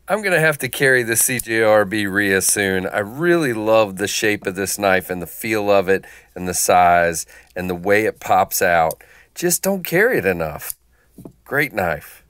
I'm going to have to carry the CJRB Ria soon. I really love the shape of this knife and the feel of it and the size and the way it pops out. Just don't carry it enough. Great knife.